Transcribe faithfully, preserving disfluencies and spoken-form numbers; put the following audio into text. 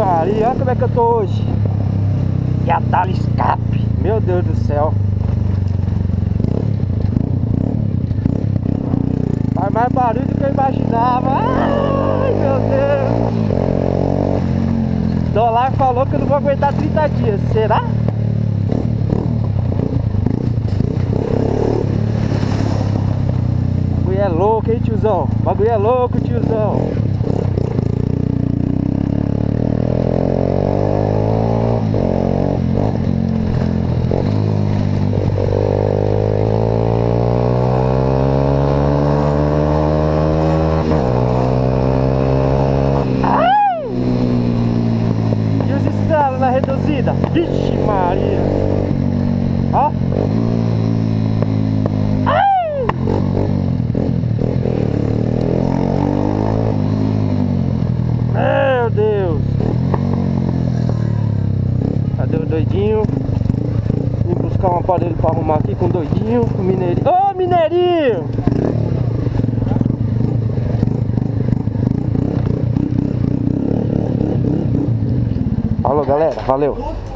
Maria, olha como é que eu tô hoje. E a Tala escape, meu Deus do céu. Faz mais barulho do que eu imaginava. Ai, meu Deus. Dólar falou que eu não vou aguentar trinta dias, será? O bagulho é louco, hein, tiozão? O bagulho é louco, tiozão. Na reduzida, vixe Maria, ó, ai, meu Deus, cadê o doidinho? Vim buscar um aparelho para arrumar aqui com o doidinho, com o mineirinho, ô oh, mineirinho! Falou galera, valeu!